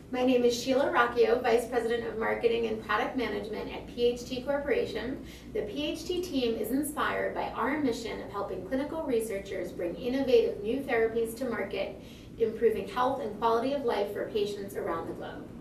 My name is Sheila Rocchio, Vice President of Marketing and Product Management at PHT Corporation. The PHT team is inspired by our mission of helping clinical researchers bring innovative new therapies to market, improving health and quality of life for patients around the globe.